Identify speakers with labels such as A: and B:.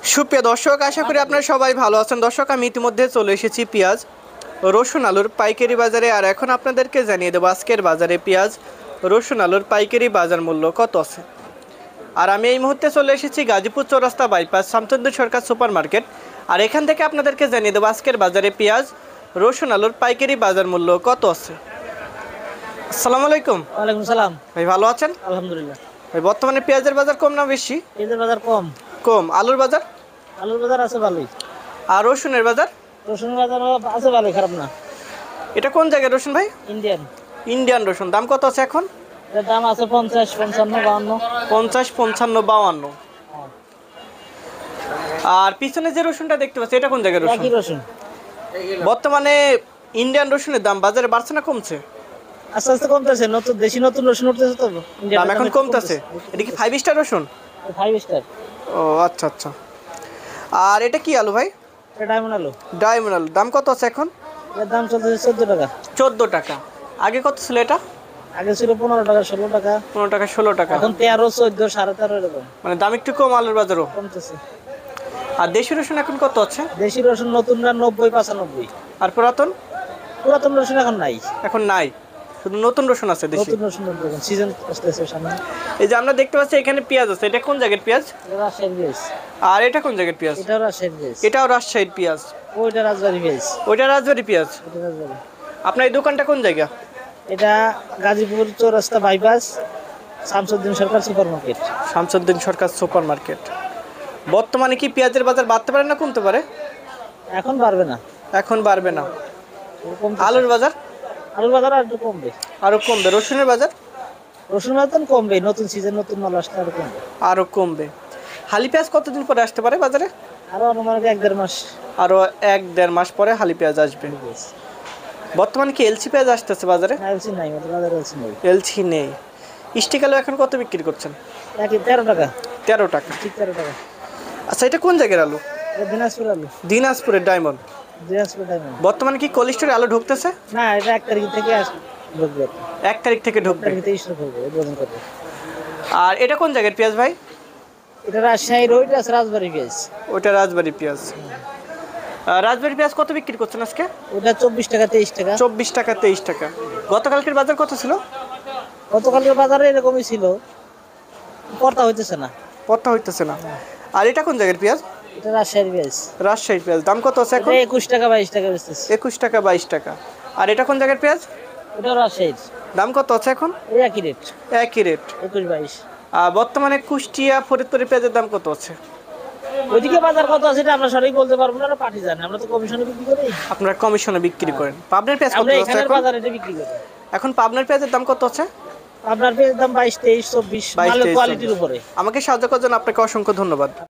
A: সুপ্রিয় দর্শক, আশা করি আপনারা সবাই ভালো আছেন। দর্শক, আমি ইতিমধ্যে চলে এসেছি পেঁয়াজ, রসুন, আলুর পাইকারি বাজারে। আর এখন আপনাদেরকে জানিয়ে দেবো আজকের বাজারে পেঁয়াজ, রসুন, আলুর পাইকারি বাজার মূল্য কত আছে। আর আমি এই মুহূর্তে চলে এসেছি Gazipur Chowrasta bypass Shamsuddin Sarkar super market. আর এখান থেকে আপনাদেরকে জানিয়ে দেবো আজকের বাজারে পেঁয়াজ, রসুন, আলুর পাইকারি বাজার মূল্য কত আছে। আসসালামু আলাইকুম।
B: ওয়ালাইকুম সালাম।
A: ভাই ভালো আছেন?
B: আলহামদুলিল্লাহ।
A: ভাই, বর্তমানে পেঁয়াজের বাজার কম না বেশি?
B: পেঁয়াজের বাজার কম।
A: কম। আলুর বাজার?
B: আলুর বাজার আছে ভালোই।
A: আর রসুনের বাজার?
B: রসুনের বাজার আছে ভালোই, খারাপ না।
A: এটা কোন জায়গায় রসুন ভাই?
B: ইন্ডিয়ান।
A: ইন্ডিয়ান রসুন। দাম কত আছে এখন?
B: এর দাম আছে 50, 55, 52।
A: 50, 55, 52। আর পিছনে যে রসুনটা দেখতে পাচ্ছি এটা কোন জায়গায় রসুন?
B: একই রসুন।
A: বর্তমানে ইন্ডিয়ান রসুনের দাম বাজারে বাড়ছে না কমছে?
B: আস্তে আস্তে কমতেছে, নতুন রসুন উঠতেছে তো।
A: দাম এখন কমতেছে। এটা কি 5 স্টার রসুন?
B: 5 স্টার।
A: ও আচ্ছা আচ্ছা। আর এটা কি আলু ভাই?
B: এটা ডায়মন্ড আলু।
A: ডায়মন্ড আলু। দাম কত আছে এখন?
B: এর দাম চলতেছে 14 টাকা।
A: 14 টাকা। আগে কত ছিল এটা?
B: আগে ছিল 15 টাকা, 16 টাকা।
A: 15 টাকা, 16 টাকা।
B: এখন 13, 14, 13.5 এরকম।
A: মানে দাম একটু কম আলুর বাজারও
B: কমতেছে।
A: আর দেশি রসুন এখন কত আছে?
B: দেশি রসুন নতুনটা 90, 95।
A: আর পুরাতন?
B: পুরাতন রসুন এখন নাই।
A: এখন নাই, শুধু নতুন রসুন আছে দেশি।
B: নতুন রসুন দেখুন, সিজন আসতেছে সামনে।
A: এই যে আমরা দেখতে পাচ্ছি এখানে পেঁয়াজ আছে। এটা কোন জায়গার পেঁয়াজ?
B: এটা রাজশাহীর পেঁয়াজ।
A: আর এটা কোন জায়গার পেঁয়াজ?
B: এটাও রাজশাহীর পেঁয়াজ।
A: এটাও রাজশাহীর পেঁয়াজ।
B: ওইটা রাজবাড়ী পেঁয়াজ।
A: ওইটা রাজবাড়ী পেঁয়াজ।
B: এটা রাজবাড়ী।
A: আপনার এই দোকানটা কোন জায়গা?
B: এটা Gazipur Chowrasta bypass Shamsuddin Sarkar super market.
A: Shamsuddin Sarkar super market. বর্তমানে কি পেঁয়াজের বাজার বাড়তে পারে না কমতে পারে?
B: এখন পারবে না।
A: এখন বাড়বে না।
B: কমতেছে।
A: আলুর বাজার?
B: আলুর বাজার আর একটু কমবে।
A: আরো কমবে। রসুনের বাজার?
B: রসুন বাজার কমবে, নতুন সিজন, নতুন মাল আসতে আরো কমবে।
A: আরো কমবে। হালি পেঁয়াজ কতদিন পরে আসতে পারে বাজারে?
B: আরো অনুমানিক 1-1.5 মাস।
A: আরো 1-1.5 মাস পরে হালি পেঁয়াজ আসবে। বর্তমানে কি এলসি পেঁয়াজ আসতেছে বাজারে?
B: এলসি নাই, আমাদের বাজারে এলসি নেই।
A: এলসি নেই। স্টিক আলু এখন কত বিক্রি করছেন?
B: 13 টাকা।
A: 13 টাকা।
B: ঠিক 13 টাকা।
A: আচ্ছা, এটা কোন জায়গার আলু?
B: এটা দিনাজপুর আলু।
A: দিনাজপুরের ডায়মন্ড।
B: দিনাজপুর ডায়মন্ড।
A: বর্তমানে কি কোল্ড স্টোরে আলু ঢুকতেছে?
B: না, এটা 1 তারিখ থেকে ঢুকবে।
A: 1 তারিখ থেকে ঢুকবে।
B: 1 তারিখ থেকে শুরু করবে উদ্বোধন করবে।
A: আর এটা কোন জায়গার পেঁয়াজ ভাই?
B: এটা রাজশাহীর, ওইটা আছে রাজবাড়ী পেঁয়াজ।
A: ওইটা রাজবাড়ী পেঁয়াজ। রাজবাড়ী পেঁয়াজ কত বিক্রি করছেন আজকে?
B: ওটা 24 টাকা, 23 টাকা।
A: 24 টাকা, 23 টাকা। গতকালকের বাজার কত ছিল?
B: গতকালকের বাজারে এরকমই ছিল, পড়তা হইতেছে না।
A: পড়তা হইতেছে না। আর এটা কোন জায়গার পেঁয়াজ?
B: এটা রাজশাহীর পেঁয়াজ।
A: রাজশাহীর পেঁয়াজ। দাম কত আছে এখন?
B: 21 টাকা, 22 টাকা বেচতেছে।
A: 21 টাকা, 22 টাকা। আর এটা কোন জায়গার পেঁয়াজ?
B: এটা রাজশাহীর।
A: দাম কত আছে এখন?
B: এই একই রেট।
A: একই রেট।
B: 21, 22।
A: আর বর্তমানে কুষ্টিয়া, ফরিদপুরের পেঁয়াজের দাম কত আছে?
B: ওইদিকে বাজার কত আছে এটা আমরা সঠিক বলতে পারবো না, আমরা পার্টি জানি, আমরা তো কমিশনে বিক্রি করি।
A: আপনারা কমিশনে বিক্রি করেন। পাবনার পেঁয়াজ কত
B: আমরা
A: আছে
B: এখানের
A: এখন?
B: বাজারে এটা বিক্রি করি।
A: এখন পাবনার পেঁয়াজের দাম কত আছে?
B: আপনার পেঁয়াজের দাম 22, 23, 24,
A: 22,
B: মালের
A: 23,
B: কোয়ালিটির উপরে।
A: আমাকে সাহায্য করার জন্য আপনাকে অসংখ্য ধন্যবাদ।